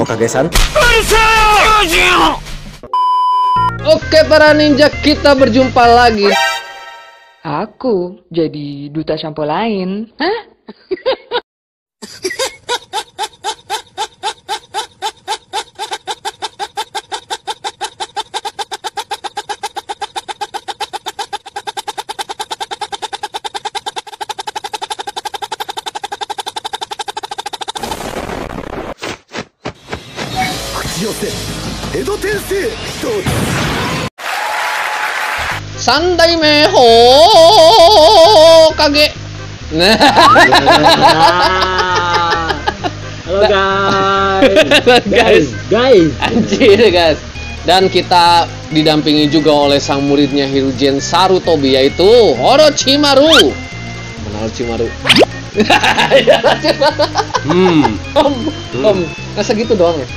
kagesan. Oke para ninja, kita berjumpa lagi. Aku jadi duta sampo lain. Hah? Sandai meho kage. Nah. Halo guys. Anjir guys. Dan kita didampingi juga oleh sang muridnya Hiruzen Sarutobi, yaitu Orochimaru. Mana Orochimaru? Nggak segitu doang ya?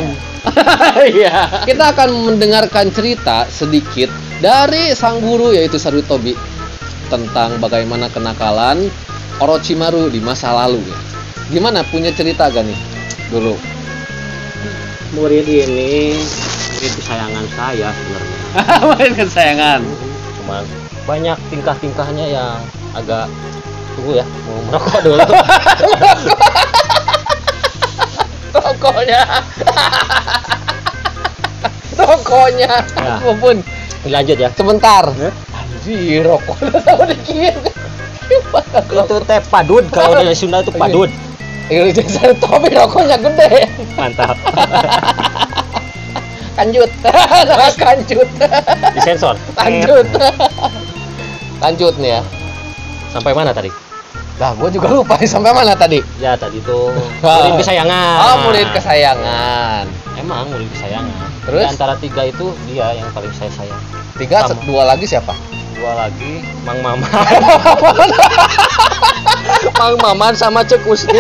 Iya. Kita akan mendengarkan cerita sedikit dari sang guru yaitu Sarutobi tentang bagaimana kenakalan Orochimaru di masa lalu ya. Gimana, punya cerita gak nih dulu? Murid ini murid kesayangan saya sebenarnya. Murid kesayangan. Cuman banyak tingkah-tingkahnya yang agak, tunggu ya, mau merokok dulu. Rokoknya ya. Ampun. Lanjut ya. Sebentar. Anjir, rokoknya sama dikit. Itu teh padud, kalau dari Sunda itu padud. Hiruzen Sarutobi rokoknya gede. Mantap. Lanjut. Lanjut. Disensor. Lanjut nih ya. Sampai mana tadi? Nah, gue juga lupa sampai mana tadi. Ya tadi tuh murid kesayangan. Oh, murid kesayangan. Emang murid kesayangan. Terus? Di antara tiga itu dia yang paling saya sayang. Tiga, dua lagi siapa? Dua lagi Mang Maman. Mang Maman sama Cek Usni.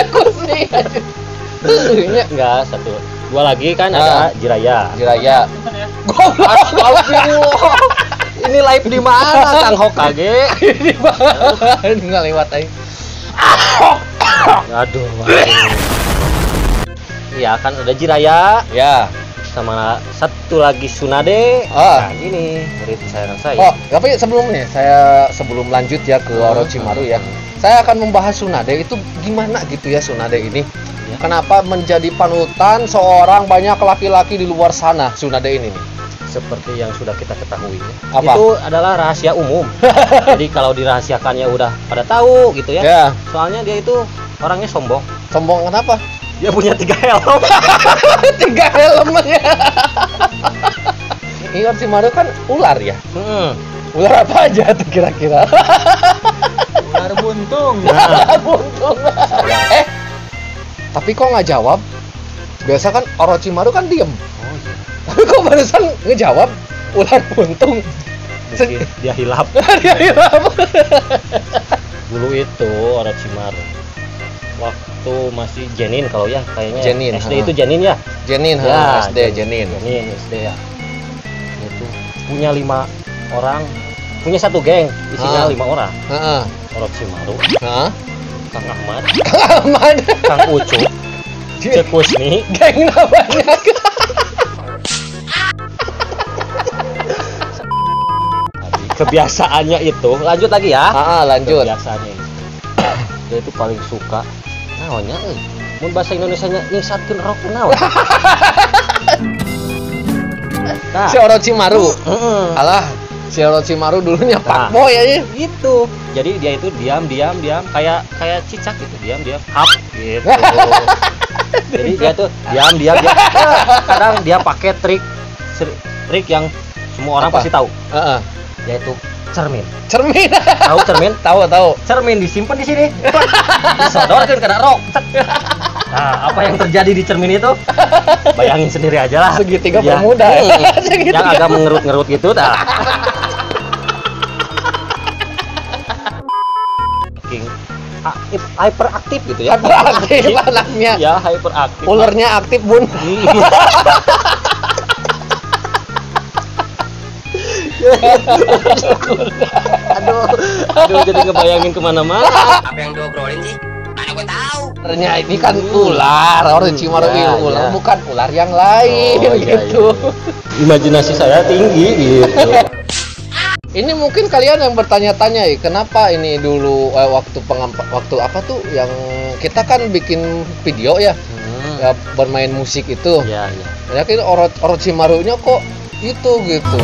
Enggak, satu. Dua lagi kan ada Jiraya. Goblok. Ini live di mana, Kang Hokage? Di mana? Enggak lewat aja. Aduh. Iya kan ada Jiraya. Ya. Sama satu lagi Tsunade. Nah, ini murid kesayangan saya. Oh, tapi sebelum lanjut ya ke Orochimaru ya. Saya akan membahas Tsunade itu gimana gitu ya Tsunade ini. Ya. Kenapa menjadi panutan seorang banyak laki-laki di luar sana Tsunade ini nih? Seperti yang sudah kita ketahui. Apa? Itu adalah rahasia umum. Jadi kalau dirahasiakannya udah pada tahu gitu ya. Ya. Soalnya dia itu orangnya sombong. Sombong kenapa? Dia punya 3 helm. 3 helm ya. Ini Orochimaru kan ular ya. Ular apa aja tuh kira-kira? Ular buntung. Ular buntung. Tapi kok nggak jawab? Biasa kan Orochimaru kan diem. Oh iya. Tapi kok barusan ngejawab ular buntung? Mungkin dia hilap. Dia hilap. Dulu itu Orochimaru waktu masih Jenin kalau ya kayaknya. Jenin, SD itu Jenin ya? Jenin, ya, SD Jenin. Jenin SD ya. Itu punya 5 orang, punya satu geng isinya 5 orang. Orochimaru, Kang Ahmad, Kang Ucup, Cek Usni, geng banyak. Kebiasaannya itu, lanjut lagi ya. Lanjut. Kebiasaannya itu, dia itu paling suka naonnya mun bahasa Indonesianya nyingsatkeun rok naon. Si Orochimaru. Alah, si Orochimaru dulunya fuckboy aja gitu. Jadi dia itu diam kayak cicak gitu, diam hap gitu. Jadi dia tuh diam. Kadang dia pakai trik yang semua orang pasti tahu. Yaitu cermin. Tahu cermin? Tahu. Cermin disimpan di sini. Disodorkan kena rok. Nah, apa yang terjadi di cermin itu? Bayangin sendiri aja lah. Segitiga bermuda ya. Yang agak mengerut-ngerut gitu dah. Hyperaktif gitu ya. Hyperaktif anaknya. Ya, hyperaktif. Ulernya aktif, Bun. Aduh, jadi ngebayangin kemana-mana. Apa yang diobrolin sih? Mana gue tahu. Ularnya ini kan ular, Orochimaru Ya, ini ular, ya. bukan ular yang lain Oh, iya, gitu. iya. Imajinasi saya tinggi gitu. Ini mungkin kalian yang bertanya-tanya ya, kenapa ini dulu waktu apa tuh yang kita kan bikin video ya, ya bermain musik itu. Ya, ya. Ya kan Orochimaru-nya kok itu gitu.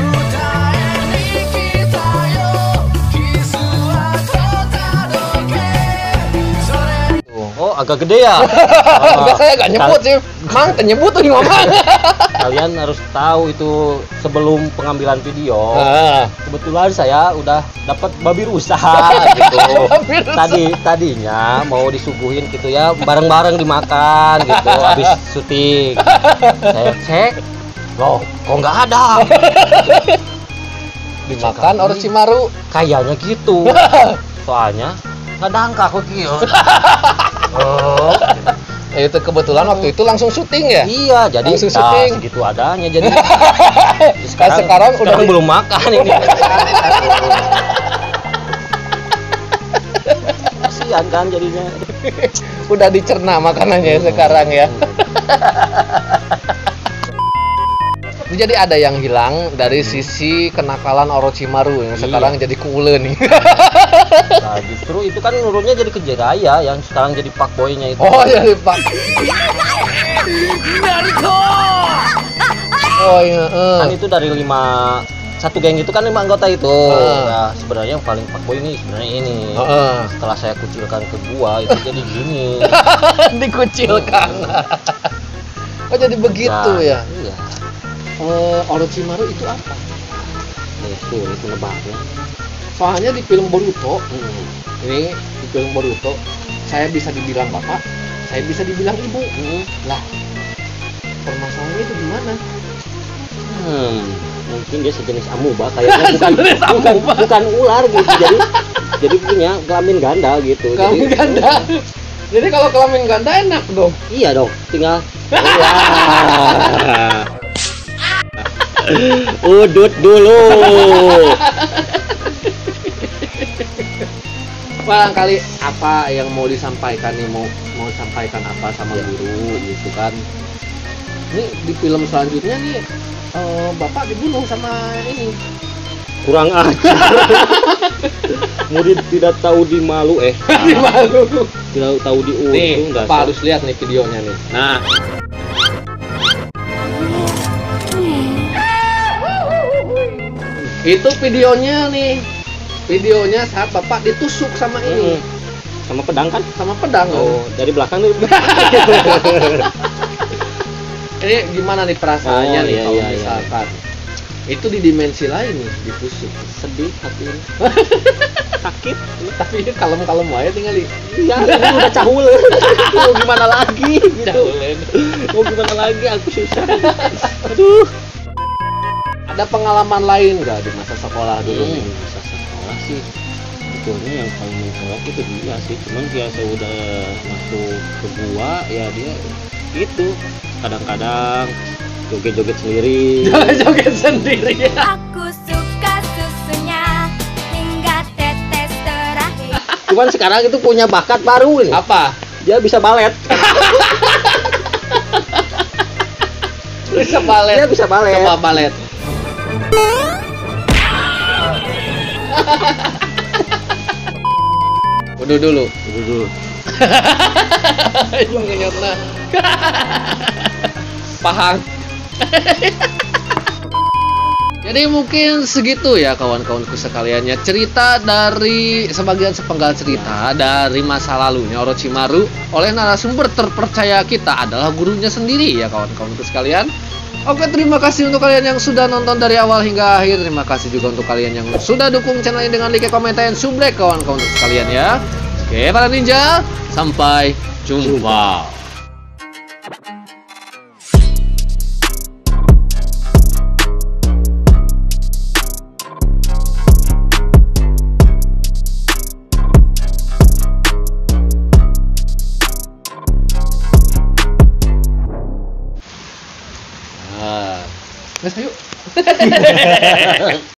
Oh, agak gede ya. Enggak, saya gak nyebut sih. Mang, nyebut tuh Mang. Kalian harus tahu itu sebelum pengambilan video. Nah, Kebetulan saya udah dapat babi rusa gitu. Babi rusa. Tadinya mau disuguhin gitu ya, bareng-bareng dimakan gitu habis syuting. Saya cek, loh, kok nggak ada? dimakan Orochimaru. Kayaknya gitu. Soalnya nggak angka kok kieu. Oh, Ya, itu kebetulan waktu itu langsung syuting ya. iya, jadi Langsung syuting. segitu adanya jadi. Sekarang udah belum makan ini. Kasihan kan jadinya. udah dicerna makanannya sekarang ya. Jadi ada yang hilang dari sisi kenakalan Orochimaru yang Iya. sekarang jadi cool nih. Nah, justru itu kan nurunnya jadi ke Jiraiya yang sekarang jadi fuckboy-nya itu. Oh jadi Pak. Oh iya. Kan itu dari satu geng itu kan 5 anggota itu. Nah, sebenarnya yang paling fuckboy ini sebenarnya ini. Setelah saya kucilkan ke gua itu jadi gini. Dikucilkan. Oh jadi begitu Nah, ya. Iya. Orochimaru itu apa? Sulit menebaknya. Soalnya di film Boruto, ini di film Boruto, saya bisa dibilang bapak, saya bisa dibilang ibu. Lah, permasalahannya itu gimana? Mungkin dia sejenis amuba kayaknya bukan ular gitu. Jadi punya kelamin ganda gitu. Kelamin Jadi- ganda. Jadi kalau kelamin ganda enak dong. Iya dong, tinggal udut dulu. Barangkali apa yang mau disampaikan nih, mau sampaikan apa sama guru gitu kan? Ini di film selanjutnya nih bapak dibunuh sama ini. Kurang ajar. Murid tidak tahu di malu Dimalu. tidak tahu di Nih, untung Bapak harus lihat nih videonya nih. Nah. Itu videonya nih. Videonya saat Bapak ditusuk sama ini, sama pedang kan? sama pedang. Oh, dari belakang nih. Ini gimana nih perasaannya Oh, nih iya, kalau iya, misalkan itu di dimensi lain nih ditusuk. Sedih hati. Sakit. Tapi kalem-kalem aja tinggal di. Iya, udah cahul. Mau gimana lagi gitu. Mau gimana lagi aku susah. Aduh. Ada pengalaman lain nggak di masa sekolah dulu? Masa sekolah sih sebetulnya yang paling mencolok itu dia sih, cuman dia udah masuk ke gua ya dia itu kadang-kadang joget-joget sendiri. Joget-joget sendiri ya. Aku suka susunya hingga tetes terakhir. Cuman sekarang itu punya bakat baru nih, Apa? dia bisa balet. Bisa balet. Dia bisa balet. Coba balet. Udah dulu. Dulu. Itu ngenyotna. Paham. Jadi mungkin segitu ya kawan-kawanku sekaliannya, cerita dari sebagian sepenggal cerita dari masa lalunya Orochimaru oleh narasumber terpercaya kita adalah gurunya sendiri ya kawan-kawanku sekalian. Oke, terima kasih untuk kalian yang sudah nonton dari awal hingga akhir. Terima kasih juga untuk kalian yang sudah dukung channel ini dengan like, comment, dan subrek kawan-kawan sekalian ya. Oke, para ninja, sampai jumpa. Nah, yuk.